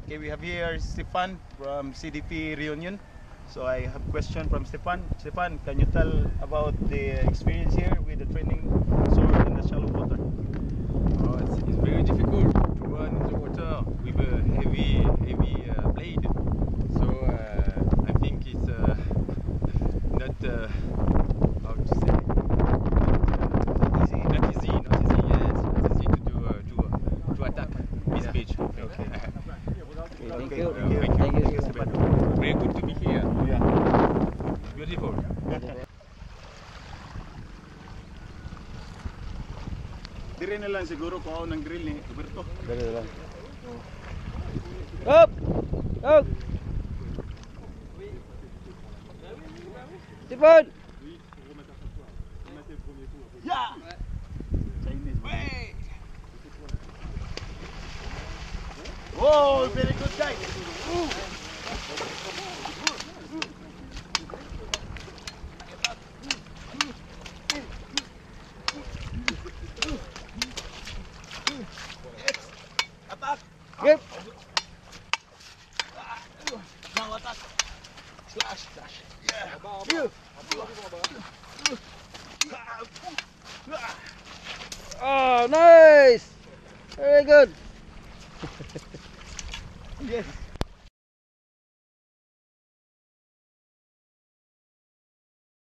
Okay, we have here Stefan from CDP Reunion. So I have a question from Stefan. Stefan, can you tell about the experience here with the training sword in the shallow water? Oh, it's very difficult to run in the water with a heavy blade. So I think it's not how to say not easy. Yes, not easy to attack this beach. Okay. Thank Okay, you. thank you, Stefan. Very good to be here. Yeah. Beautiful. Dire na lang siguro kung ako ng grill ni Roberto. Dali lang. Up! Up! Stefan! Yeah! Chinese. Wait! Whoa, very good guy. Ooh. Attack! Yep! Now attack! Slash! Yeah! Oh, nice! Very good! Yes!